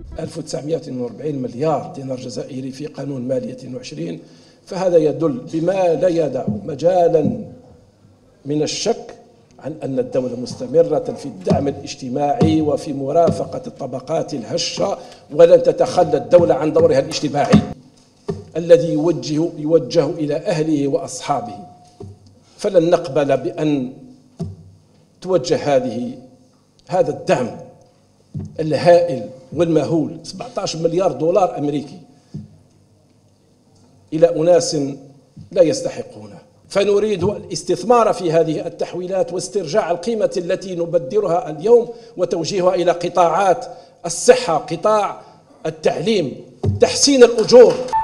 1940 مليار دينار جزائري في قانون مالية 22، فهذا يدل بما لا يدع مجالا من الشك عن أن الدولة مستمرة في الدعم الاجتماعي وفي مرافقة الطبقات الهشة، ولن تتخلى الدولة عن دورها الاجتماعي الذي يوجه إلى أهله وأصحابه. فلن نقبل بأن توجه هذا الدعم الهائل والمهول 17 مليار دولار أمريكي إلى أناس لا يستحقونه. فنريد الاستثمار في هذه التحويلات واسترجاع القيمة التي نبدرها اليوم وتوجيهها إلى قطاعات الصحة، قطاع التعليم، تحسين الأجور.